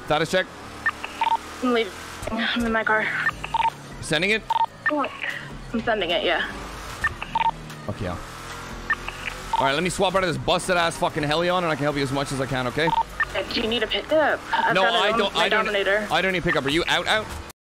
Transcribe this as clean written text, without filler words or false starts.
Status check. I'm leaving. I'm in my car. Sending it? I'm sending it, yeah. Fuck yeah. Alright, let me swap out of this busted ass fucking Helion and I can help you as much as I can, okay? Do you need a pickup? No, I don't. Dominator. I don't need pickup. Are you out?